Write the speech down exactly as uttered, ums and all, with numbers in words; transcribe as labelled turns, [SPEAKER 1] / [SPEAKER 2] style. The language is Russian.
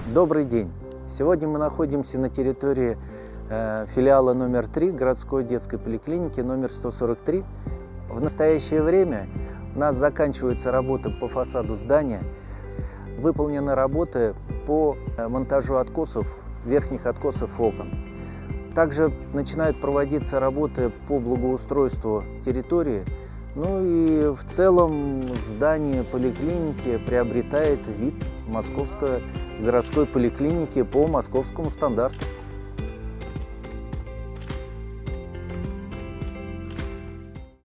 [SPEAKER 1] Добрый день! Сегодня мы находимся на территории э, филиала номер три городской детской поликлиники номер сто сорок три. В настоящее время у нас заканчивается работа по фасаду здания. Выполнены работы по монтажу откосов, верхних откосов окон. Также начинают проводиться работы по благоустройству территории. Ну и в целом здание поликлиники приобретает вид московской городской поликлиники по московскому стандарту.